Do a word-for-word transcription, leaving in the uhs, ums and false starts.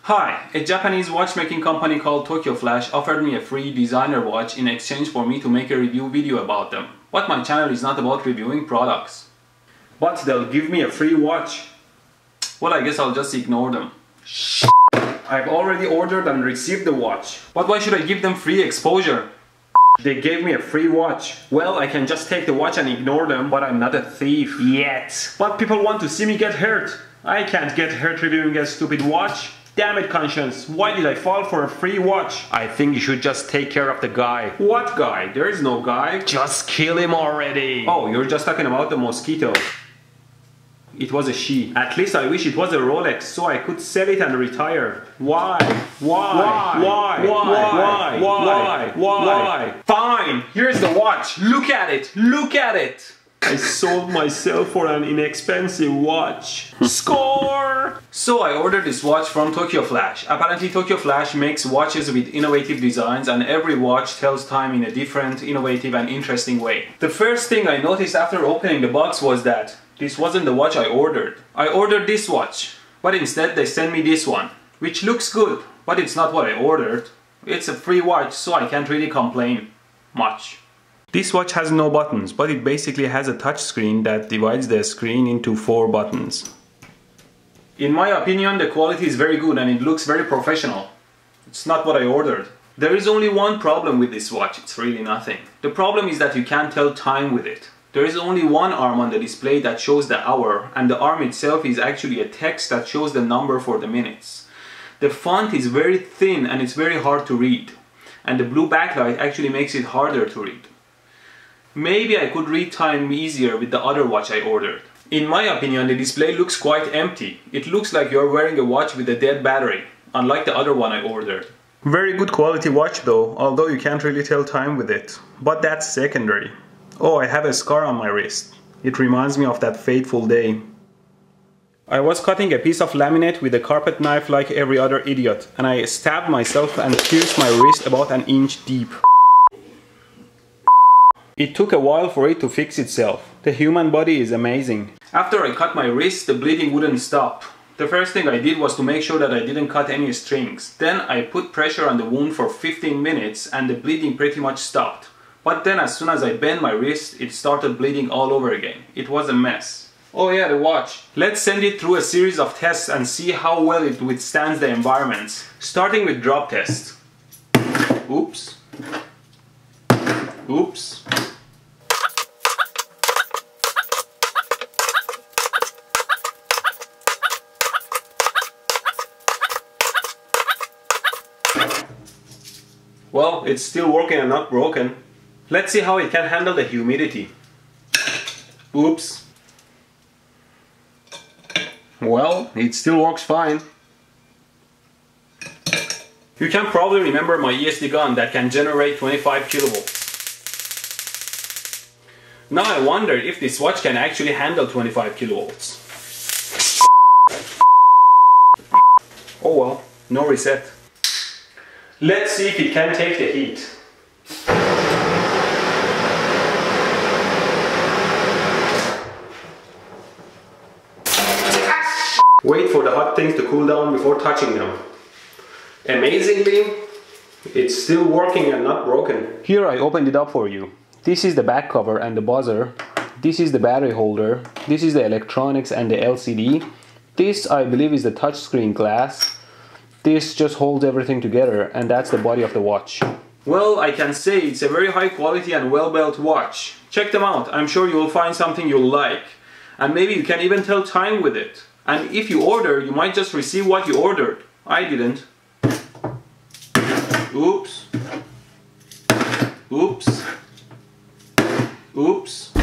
Hi, a Japanese watchmaking company called Tokyo Flash offered me a free designer watch in exchange for me to make a review video about them. But my channel is not about reviewing products. But they'll give me a free watch. Well, I guess I'll just ignore them. I've already ordered and received the watch. But why should I give them free exposure? They gave me a free watch. Well, I can just take the watch and ignore them, but I'm not a thief. Yet. But people want to see me get hurt. I can't get hurt reviewing a stupid watch. Damn it, conscience, why did I fall for a free watch? I think you should just take care of the guy. What guy? There is no guy. Just kill him already. Oh, you're just talking about the mosquito. It was a she. At least I wish it was a Rolex so I could sell it and retire. Why? Why? Why? Why? Why? Why? Why? Why? Fine! Here's the watch. Look at it. Look at it. I sold myself for an inexpensive watch. Score! So I ordered this watch from Tokyo Flash. Apparently Tokyo Flash makes watches with innovative designs and every watch tells time in a different, innovative and interesting way. The first thing I noticed after opening the box was that this wasn't the watch I ordered. I ordered this watch, but instead they sent me this one, which looks good, but it's not what I ordered. It's a free watch, so I can't really complain much. This watch has no buttons, but it basically has a touch screen that divides the screen into four buttons. In my opinion, the quality is very good and it looks very professional. It's not what I ordered. There is only one problem with this watch, it's really nothing. The problem is that you can't tell time with it. There is only one arm on the display that shows the hour, and the arm itself is actually a text that shows the number for the minutes. The font is very thin and it's very hard to read, and the blue backlight actually makes it harder to read. Maybe I could read time easier with the other watch I ordered. In my opinion, the display looks quite empty. It looks like you're wearing a watch with a dead battery, unlike the other one I ordered. Very good quality watch though, although you can't really tell time with it. But that's secondary. Oh, I have a scar on my wrist. It reminds me of that fateful day. I was cutting a piece of laminate with a carpet knife like every other idiot, and I stabbed myself and pierced my wrist about an inch deep. It took a while for it to fix itself. The human body is amazing. After I cut my wrist, the bleeding wouldn't stop. The first thing I did was to make sure that I didn't cut any strings. Then I put pressure on the wound for fifteen minutes and the bleeding pretty much stopped. But then as soon as I bent my wrist, it started bleeding all over again. It was a mess. Oh yeah, the watch. Let's send it through a series of tests and see how well it withstands the environments. Starting with drop test. Oops. Oops. Well, it's still working and not broken. Let's see how it can handle the humidity. Oops. Well, it still works fine. You can probably remember my E S D gun that can generate twenty-five kilovolts. Now I wonder if this watch can actually handle twenty-five kilovolts. Oh well, no reset. Let's see if it can take the heat. Wait for the hot things to cool down before touching them. Amazingly, it's still working and not broken. Here I opened it up for you. This is the back cover and the buzzer. This is the battery holder. This is the electronics and the L C D. This, I believe, is the touchscreen glass. This just holds everything together, and that's the body of the watch. Well, I can say it's a very high quality and well-built watch. Check them out. I'm sure you will find something you'll like. And maybe you can even tell time with it. And if you order, you might just receive what you ordered. I didn't. Oops. Oops. Oops.